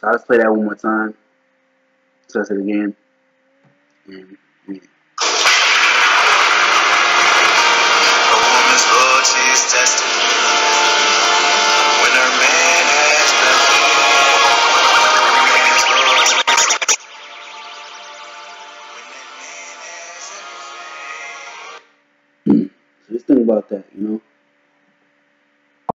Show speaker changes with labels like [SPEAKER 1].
[SPEAKER 1] So I'll just play that one more time. Test it again. And yeah.
[SPEAKER 2] A woman's loyalty is tested when her man has nothing.
[SPEAKER 1] So just think about that, you know.